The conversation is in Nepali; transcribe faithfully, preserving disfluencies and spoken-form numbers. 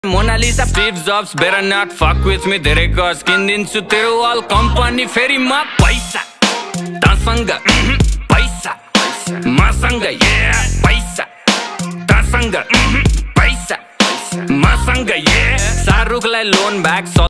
Mona Lisa, Steve Jobs, better not fuck with me. धेरै गज किनिदिन्छु तेरो वाल कम्पनी फेरि म पैसा तसँग पैसा मसँग yeah पैसा तसँग पैसा मसँग yeah शाहरुखलाई लोन ब्याग